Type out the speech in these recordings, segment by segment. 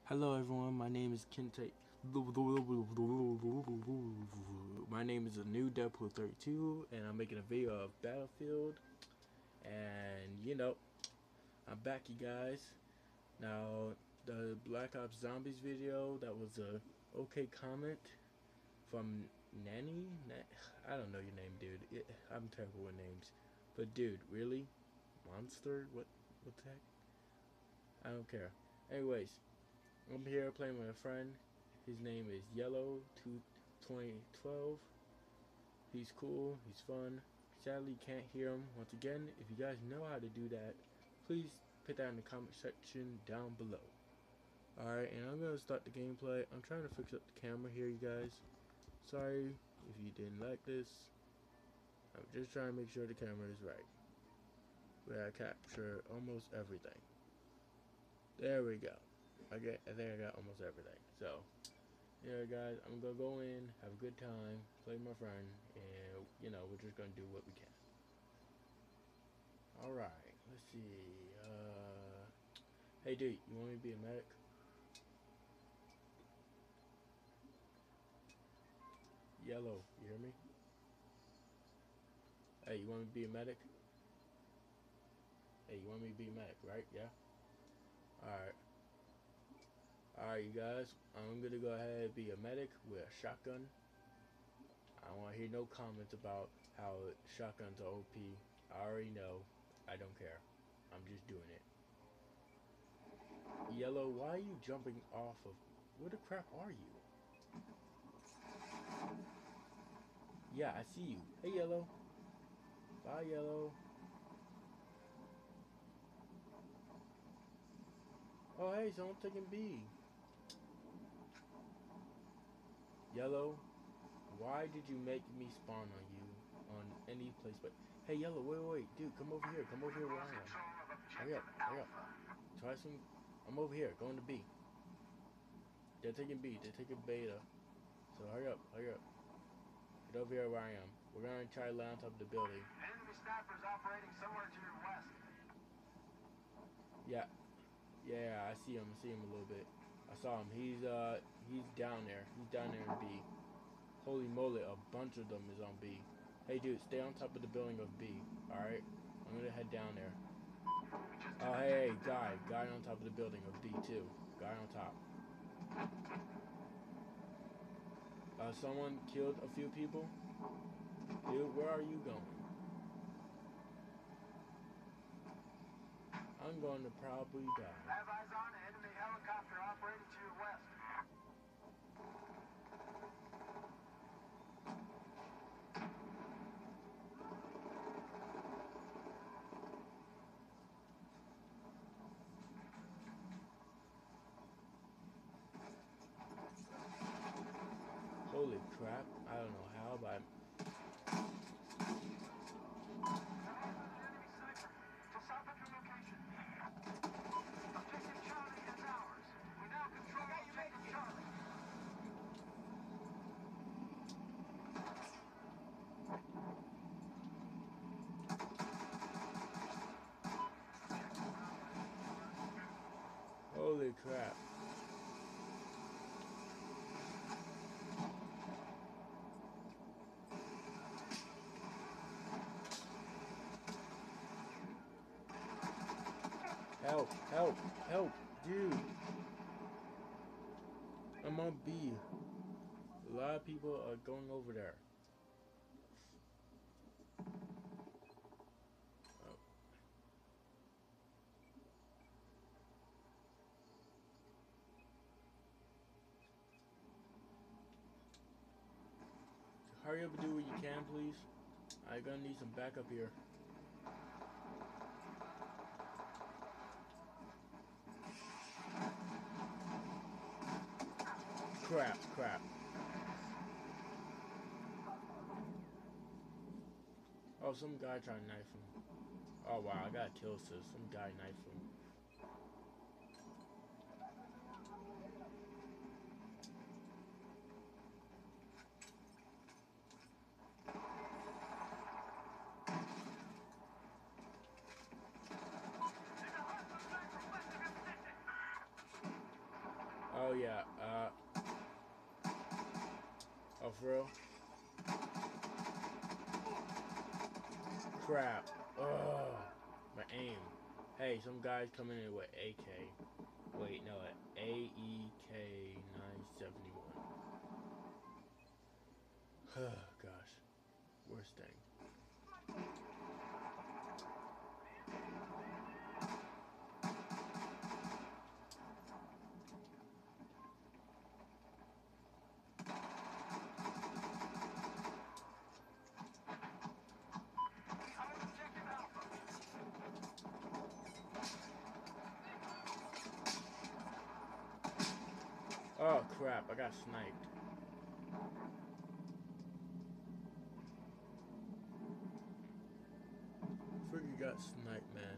Hello everyone, my name is Kente. My name is a new Deadpool 32 and I'm making a video of Battlefield and I'm back you guys. Now the Black Ops Zombies video, that was a okay comment from Nanny? I don't know your name, dude. I'm terrible with names. But dude, really? Monster? What the heck? I don't care. Anyways, I'm here playing with a friend. His name is Yellow 2012. He's cool. He's fun. Sadly, can't hear him. Once again, if you guys know how to do that, please put that in the comment section down below. Alright, and I'm going to start the gameplay. I'm trying to fix up the camera here, you guys. Sorry if you didn't like this. I'm just trying to make sure the camera is right. We gotta capture almost everything. There we go. I think I got almost everything. So, yeah, guys, I'm gonna go in, have a good time, play with my friend, and we're just gonna do what we can. All right, let's see. Hey, dude, you want me to be a medic? Yellow, you hear me? Hey, you want me to be a medic? Hey, you want me to be a medic, right? Yeah. All right. All right, you guys. I'm gonna go ahead and be a medic with a shotgun. I don't want to hear no comments about how shotguns are OP. I already know. I don't care. I'm just doing it. Yellow, why are you jumping off of... Where the crap are you? Yeah, I see you. Hey, Yellow. Bye, Yellow. Oh, hey, someone's taking B. Yellow, why did you make me spawn on you on any place but... Hey, Yellow, wait. Dude, come over here. Come over here where I am. Hurry up. Try some... I'm over here, going to B. They're taking B. They're taking beta. So hurry up. Get over here where I am. We're gonna try to land on top of the building. Enemy snipers operating somewhere to your west. Yeah, I see him a little bit. I saw him. He's down there. He's down there in B. Holy moly, a bunch of them is on B. Hey dude, stay on top of the building of B. Alright? I'm gonna head down there. Oh hey, guy on top of the building of B too. Guy on top. Someone killed a few people. Dude, where are you going? I'm going to probably die. Have eyes on an enemy helicopter operating to your west. Holy crap, I don't know how, but Enemy sniper. Just south of your location. Objective Charlie is ours. We now control Objective Charlie. holy crap. Help, dude. I'm on B. A lot of people are going over there. Oh. Hurry up and do what you can, please. I'm gonna need some backup here. Crap. Oh, some guy trying to knife him. Oh wow, I got a kill assist. Some guy knifed him. Oh yeah, oh for real? Crap. Ugh, my aim. Hey, some guy's coming in with AK. Wait, no, AEK 971. Gosh, worst thing. Oh crap, I got sniped. Freaking got sniped, man.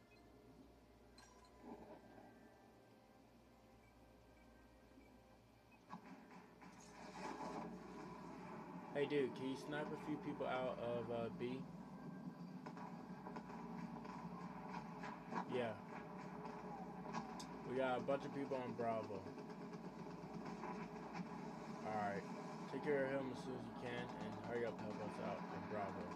Hey dude, can you snipe a few people out of B? Yeah. We got a bunch of people on Bravo. Alright. Take care of him as soon as you can and hurry up, help us out on Bravo.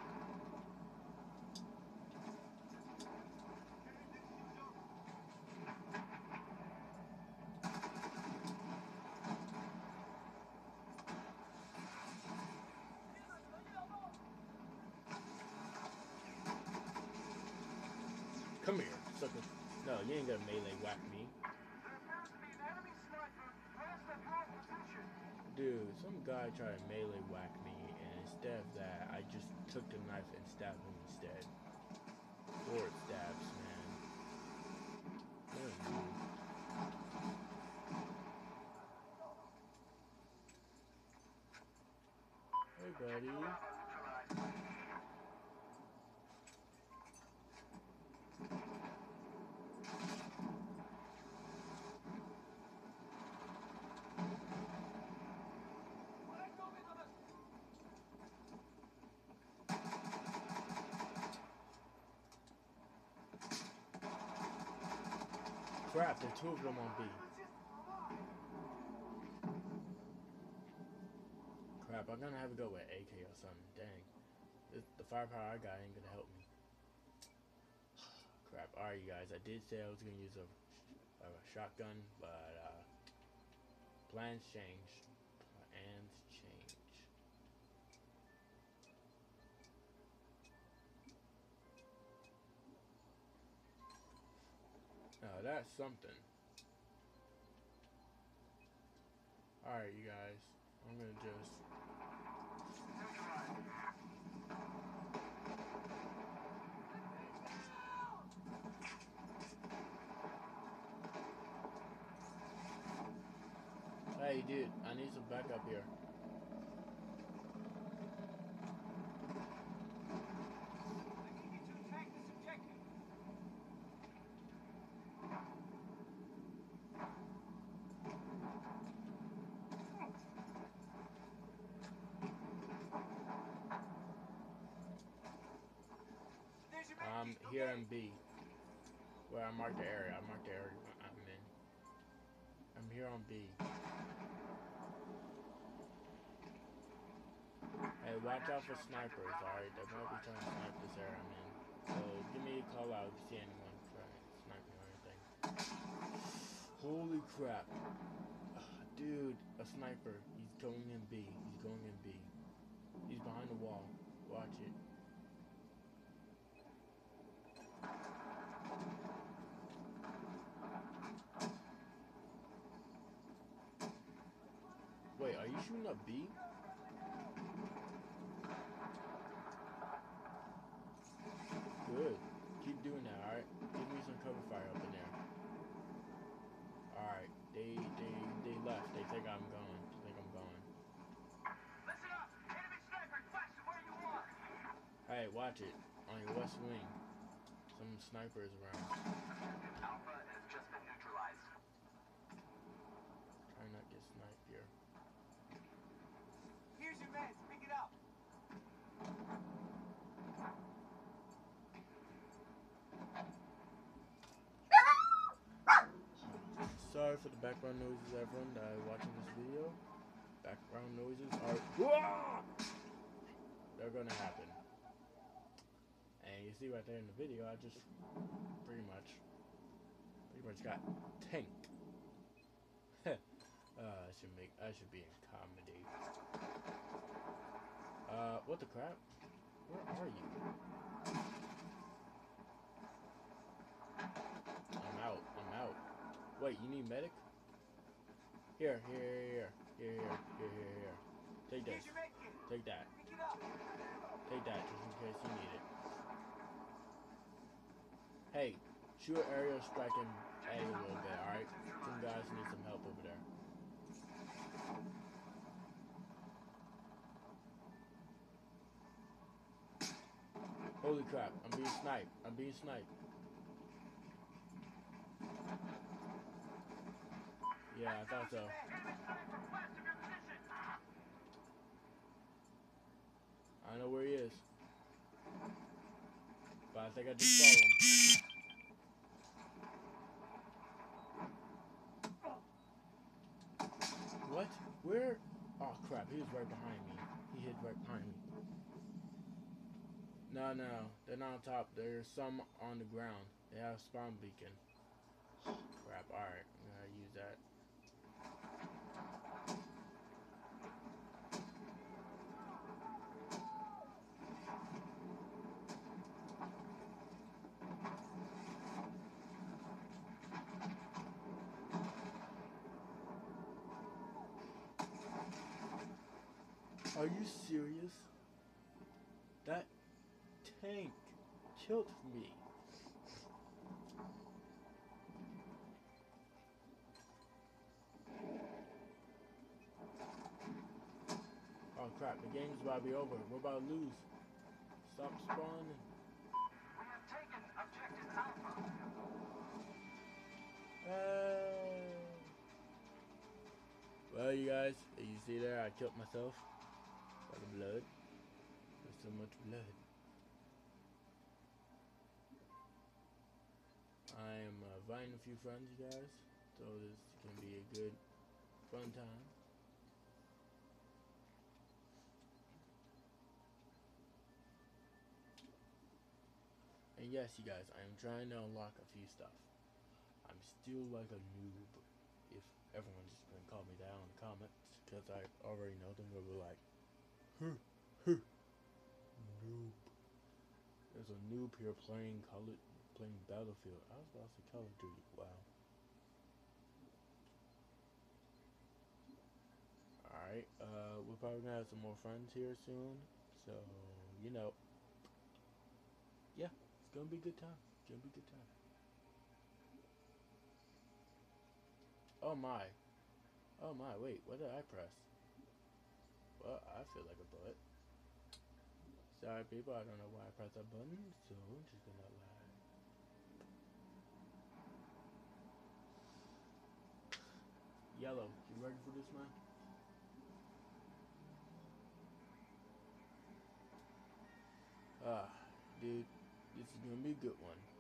Come here, sucker. No, you ain't gonna melee whack me. Dude, some guy tried to melee whack me, and instead of that, I just took the knife and stabbed him instead. Forward stabs, man. What a move. Hey, buddy. Crap, there are two of them on B. Crap, I'm gonna have to go with AK or something. Dang. The firepower I got ain't gonna help me. Crap. Alright, you guys. I did say I was gonna use a shotgun, but plans change. Plans change. Now that's something. Alright, you guys. I'm gonna just... Hey, dude. I need some backup here. Here in B, where I marked the area. I marked the area I'm in. I'm here on B. Hey, watch out for snipers, alright? They might be trying to snipe this area I'm in. So give me a call out if you see anyone trying to snipe me or anything. Holy crap. Dude, a sniper. He's going in B. He's going in B. He's behind the wall. Watch it. Wait, are you shooting up B? Good. Keep doing that, alright? Give me some cover fire up in there. Alright, they left. They think I'm going. Listen up! Enemy sniper west of where you are! Hey, watch it. On your west wing. Some snipers around. Alpha has just been neutralized. Try not to get sniped here. Here's your meds. Pick it up. So sorry for the background noises, everyone that are watching this video. Background noises are they're gonna happen. And you see right there in the video, I just pretty much got tanked. I should be in comedy. What the crap? Where are you? I'm out. Wait, you need medic? Here. Take this. Take that. Take that just in case you need it. Hey, shoot aerial striking A a little bit, alright? Some guys need some help over there. Holy crap, I'm being sniped. Yeah, I thought so. I know where he is. But I think I just saw him. What? Where? Oh crap, he was right behind me. He hid right behind me. No, they're not on top. There's some on the ground. They have a spawn beacon. Crap, alright, I'm gonna use that. Are you serious? That tank killed me. Oh crap, the game's about to be over. We're about to lose. Stop spawning. We have taken objective Alpha. Well, you guys, you see there, I killed myself by the blood. There's so much blood. I am inviting a few friends, you guys, so this can be a good, fun time. And yes, you guys, I am trying to unlock a few stuff. I'm still like a noob, if everyone's just gonna call me that in the comments, because I already know them. They'll be like, noob. There's a noob here playing Battlefield. I was about to say Call of Duty. Wow. Alright, we're probably gonna have some more friends here soon. So, you know. Yeah, it's gonna be a good time. Oh my, wait, what did I press? Well, I feel like a butt. Sorry people, I don't know why I pressed that button, so I'm just gonna lie. Yellow, you ready for this, man? Dude, this is gonna be a good one.